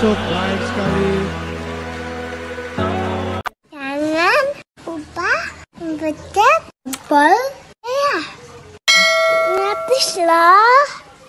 masuk, baik sekali. Jangan lupa pencet tombol ya. Lapis loh.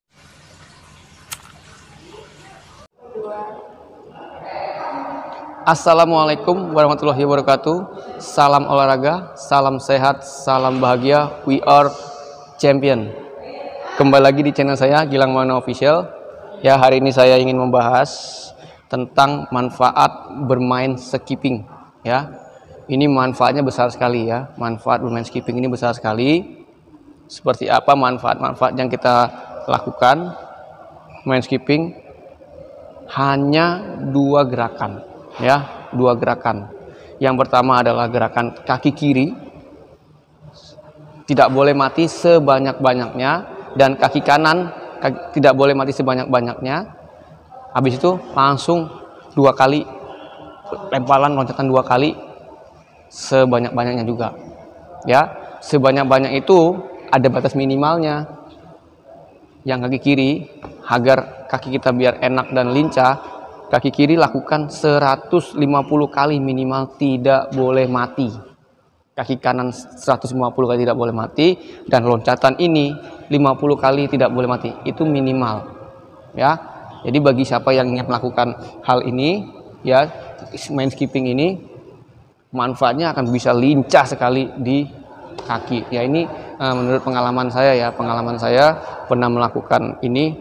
Assalamualaikum warahmatullahi wabarakatuh. Salam olahraga, salam sehat, salam bahagia. We are champion. Kembali lagi di channel saya Gilang Maulana Official. Ya, hari ini saya ingin membahas tentang manfaat bermain skipping. Ya, ini manfaatnya besar sekali ya. Manfaat bermain skipping ini besar sekali. Seperti apa manfaat-manfaat yang kita lakukan main skipping? Hanya 2 gerakan. Ya, 2 gerakan. Yang pertama adalah gerakan kaki kiri, tidak boleh mati sebanyak-banyaknya, dan kaki kanan tidak boleh mati sebanyak-banyaknya. Habis itu langsung 2 kali lemparan, loncatan 2 kali sebanyak-banyaknya juga. Ya, sebanyak-banyak itu ada batas minimalnya. Yang kaki kiri, agar kaki kita biar enak dan lincah, kaki kiri lakukan 150 kali minimal, tidak boleh mati. Kaki kanan 150 kali tidak boleh mati, dan loncatan ini 50 kali tidak boleh mati. Itu minimal. Ya. Jadi bagi siapa yang ingin melakukan hal ini, ya, main skipping ini, manfaatnya akan bisa lincah sekali di kaki. Ya, ini menurut pengalaman saya ya, pengalaman saya pernah melakukan ini,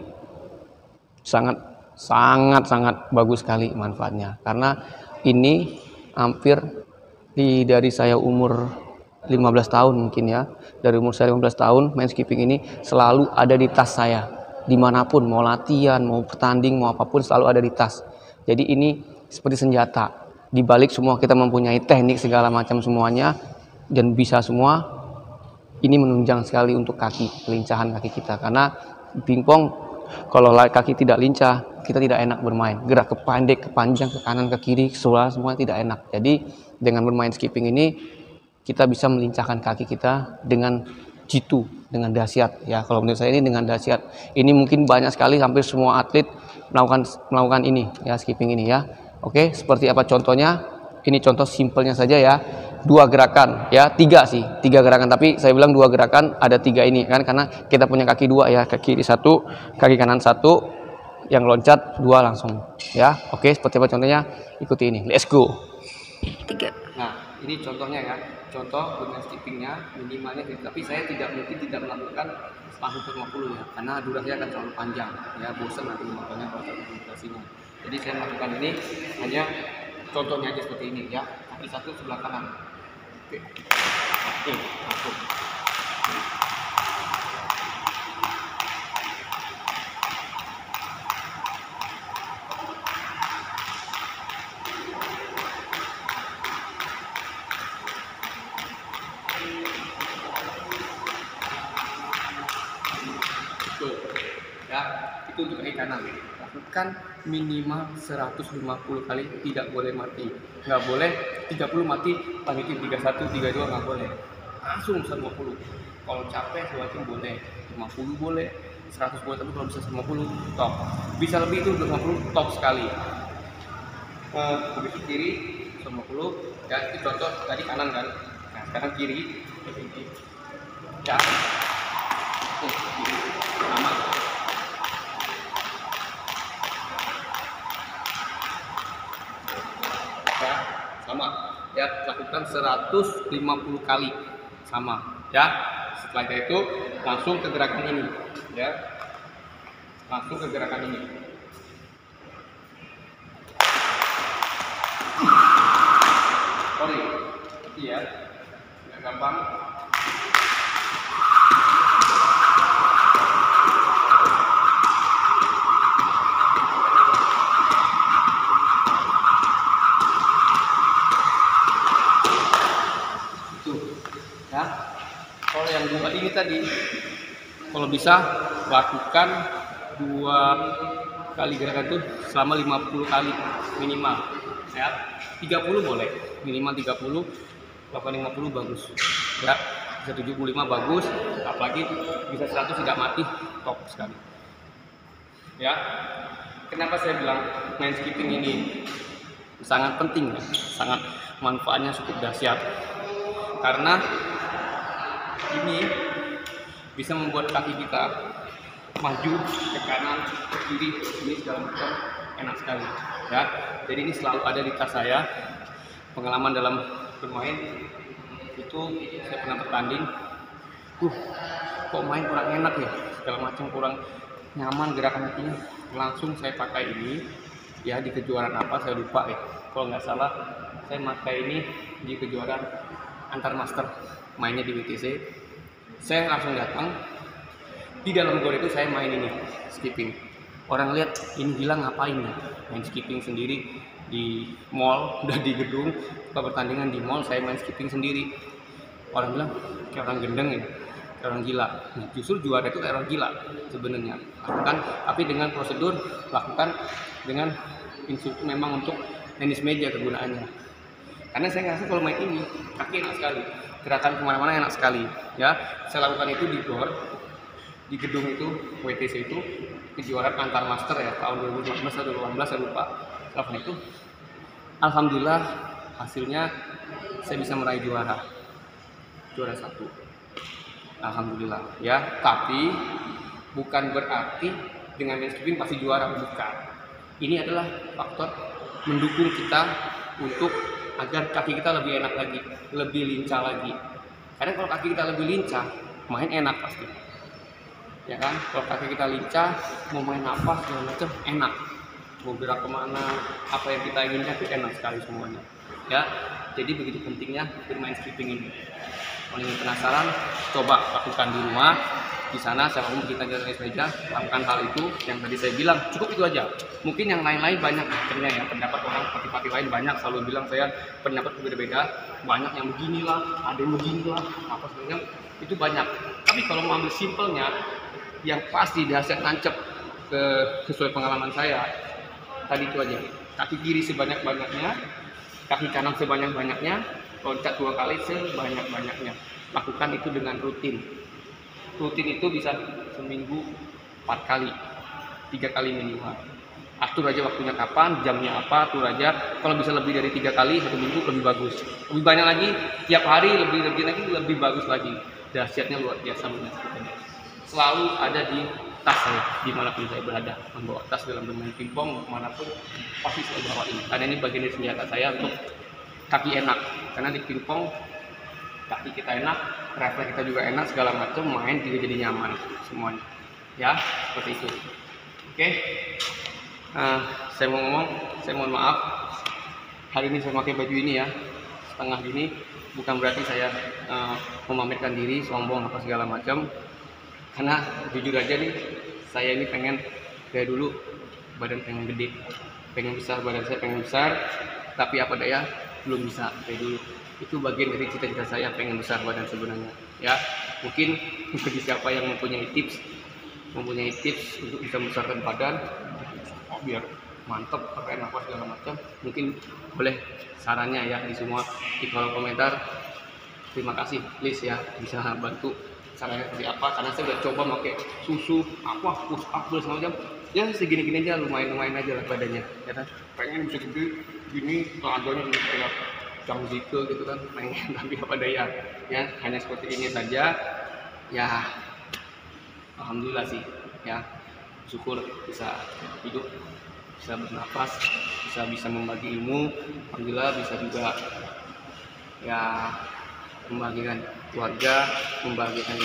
sangat bagus sekali manfaatnya, karena ini hampir dari saya umur 15 tahun mungkin ya, dari umur saya 15 tahun main skipping ini selalu ada di tas saya, dimanapun, mau latihan, mau bertanding, mau apapun, selalu ada di tas. Jadi ini seperti senjata, dibalik semua kita mempunyai teknik segala macam semuanya dan bisa semua, ini menunjang sekali untuk kaki, kelincahan kaki kita, karena pingpong kalau kaki tidak lincah, kita tidak enak bermain. Gerak ke pendek, ke panjang, ke kanan, ke kiri, ke sebelah, semuanya tidak enak. Jadi dengan bermain skipping ini, kita bisa melincahkan kaki kita dengan jitu, dengan dahsyat. Ya, kalau menurut saya ini dengan dahsyat. Ini mungkin banyak sekali, hampir semua atlet melakukan ini, ya, skipping ini ya. Oke, seperti apa contohnya? Ini contoh simpelnya saja ya. 2 gerakan, ya, 3 sih, 3 gerakan, tapi saya bilang 2 gerakan, ada 3 ini kan, karena kita punya kaki 2 ya, kaki kiri 1, kaki kanan 1, yang loncat 2 langsung ya. Oke, seperti apa contohnya? Ikuti ini, let's go. 3. Nah, ini contohnya ya, contoh dengan skippingnya minimalnya, tapi saya tidak melakukan langsung ke 50 ya, karena durasinya akan terlalu panjang ya, bosan nanti makanya kalau durasinya. Jadi saya melakukan ini hanya contohnya aja seperti ini ya, kaki 1 sebelah kanan. Oke, langsung. Betul. Ya, itu untuk kaki kanan. Lakukan minimal 150 kali, tidak boleh mati. Nggak boleh 30 mati, lanjutin 31, 32, nggak boleh. Langsung 150. Kalau capek, buatin boleh. 50 boleh, 100 boleh, tapi kalau bisa 150, top. Bisa lebih itu 150, top sekali. Begitu kiri, 150. Ya, itu contoh tadi kanan kan. Nah, sekarang kiri. Ya. Sama. Ya, sama ya, lakukan 150 kali sama ya. Setelah itu langsung ke gerakan ini ya, langsung ke gerakan ini. Sorry ya, nggak gampang. Ya, kalau yang 2 ini tadi, kalau bisa lakukan 2 kali gerakan itu selama 50 kali minimal ya. 30 boleh, minimal 30, lakukan 50 bagus ya. Bisa 75 bagus, apalagi bisa 100 tidak mati, top sekali ya. Kenapa saya bilang main skipping ini sangat penting ya, sangat manfaatnya cukup dahsyat. Karena ini bisa membuat kaki kita maju ke kanan, ke kiri, ini segala macam, enak sekali ya. Jadi ini selalu ada di tas saya. Pengalaman dalam bermain itu saya pernah bertanding, kok main kurang enak ya, segala macam kurang nyaman gerakan kakinya. Langsung saya pakai ini ya di kejuaraan apa saya lupa ya, kalau nggak salah saya pakai ini di kejuaraan antar master, mainnya di WTC. Saya langsung datang, di dalam gor itu saya main ini skipping. Orang lihat ini gila ngapain ya main skipping sendiri di mall, udah di gedung pertandingan di mall, saya main skipping sendiri. Orang bilang kayak orang gendeng ya, kayak orang gila. Nah, justru juara itu kayak orang gila sebenarnya. Lakukan, tapi dengan prosedur, lakukan dengan instruktur memang untuk tenis meja kegunaannya. Karena saya ngerasa kalau main ini kaki enak sekali, gerakan kemana-mana enak sekali ya. Saya lakukan itu di gor, di gedung itu WTC itu kejuaraan antar master ya tahun 2015 atau 2018 saya lupa. Setelah itu alhamdulillah hasilnya saya bisa meraih juara 1, alhamdulillah ya. Tapi bukan berarti dengan main skipping pasti juara, bukan. Ini adalah faktor mendukung kita untuk agar kaki kita lebih enak lagi, lebih lincah lagi. Karena kalau kaki kita lebih lincah, main enak pasti. Ya kan? Kalau kaki kita lincah, mau main apa segala macam enak. Mau gerak kemana, apa yang kita inginkan itu enak sekali semuanya. Ya, jadi begitu pentingnya bermain skipping ini. Kalau ingin penasaran, coba lakukan di rumah. Di sana saya umum kita jalan meja, lakukan hal itu yang tadi saya bilang, cukup itu aja. Mungkin yang lain-lain banyak akhirnya ya, pendapat orang parti-parti lain banyak, selalu bilang saya pendapat berbeda-beda, banyak yang beginilah, ada yang beginilah, apa sebenarnya itu banyak. Tapi kalau mau ambil simpelnya, yang pasti dahsyat nancep sesuai pengalaman saya, tadi itu aja. Kaki kiri sebanyak-banyaknya, kaki kanan sebanyak-banyaknya, loncat 2 kali sebanyak-banyaknya. Lakukan itu dengan rutin. Rutin itu bisa seminggu 4 kali, 3 kali minimal. Atur aja waktunya kapan, jamnya apa, atur aja. Kalau bisa lebih dari 3 kali 1 minggu lebih bagus. Lebih banyak lagi, tiap hari lebih bagus lagi. Dahsyatnya luar biasa banget. Selalu ada di tas saya, dimanapun saya berada. Membawa tas dalam bermain pingpong, manapun pasti saya bawa ini. Karena ini bagian dari senjata saya untuk kaki enak. Karena di pingpong kaki kita enak, refleks kita juga enak, segala macam, main juga jadi nyaman semuanya ya, seperti itu. Oke. Saya mau ngomong, saya mohon maaf hari ini saya pakai baju ini ya, setengah gini, bukan berarti saya memamerkan diri, sombong apa segala macam. Karena jujur aja nih, saya ini pengen dari dulu badan pengen gede, pengen besar, badan saya pengen besar, tapi apa daya belum bisa dari dulu. Itu bagian dari cita-cita saya pengen besar badan sebenarnya ya. Mungkin bagi siapa yang mempunyai tips untuk bisa membesarkan badan biar mantep, pakai nafas segala macam, mungkin boleh sarannya ya di semua di kolom komentar. Terima kasih, please ya, bisa bantu caranya seperti apa, karena saya udah coba pakai susu apa push up segala macam ya, segini-gini aja, lumayan aja lah badannya ya kan. Pengen bisa gede gini, telanjangnya ini kayak Chang Zike gitu kan, pengen, tapi apa daya ya, hanya seperti ini saja ya. Alhamdulillah sih ya, syukur bisa hidup, bisa bernafas, bisa membagi ilmu. Alhamdulillah bisa juga ya membagikan keluarga, membagikan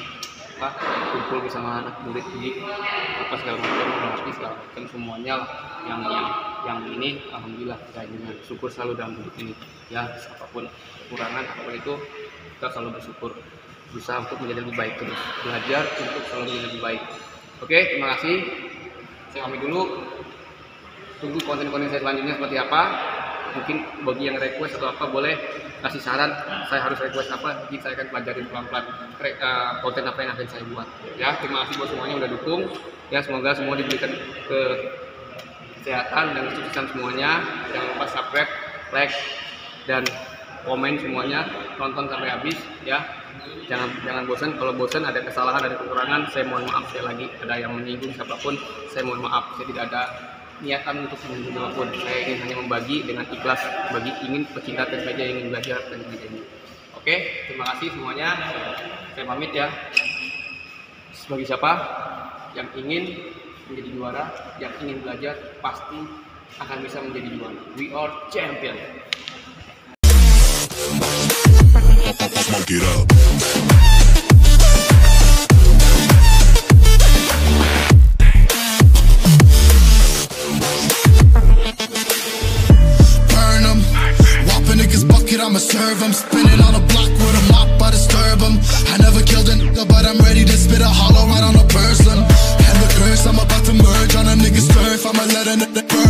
kumpul bersama anak murid di apa segala macam, melatih segala macam semuanya lah. Yang ini alhamdulillah kita dengan syukur selalu dalam hidup ini ya. Apapun kekurangan apapun itu kita selalu bersyukur, berusaha untuk menjadi lebih baik, terus belajar untuk selalu menjadi lebih baik. Oke, terima kasih, saya pamit dulu, tunggu konten-konten saya selanjutnya seperti apa. Mungkin bagi yang request atau apa boleh kasih saran, saya harus request apa, jadi saya akan pelajarin pelan-pelan konten apa yang akan saya buat ya. Terima kasih buat semuanya udah dukung ya, semoga semua diberikan kesehatan dan kesuksesan semuanya. Jangan lupa subscribe, like, dan komen semuanya, tonton sampai habis ya. Jangan bosan. Kalau bosan, ada kesalahan, ada kekurangan, saya mohon maaf. Sekali lagi, ada yang menyinggung siapapun, saya mohon maaf. Saya tidak ada niatan untuk menyinggung siapapun. Saya ingin hanya membagi dengan ikhlas, ingin pecinta tentu saja yang ingin belajar dan ini. Oke, terima kasih semuanya. Saya pamit ya. Bagi siapa yang ingin menjadi juara, yang ingin belajar, pasti akan bisa menjadi juara. We are champion. Smoke it up. Burn 'em. Whopping niggas bucket, I'ma serve 'em. Spinning on a block with a mop, I disturb 'em. I never killed a nigga, but I'm ready to spit a hollow right on a person. And the curse, I'm about to merge on a nigga's turf. I'ma let a nigga burn.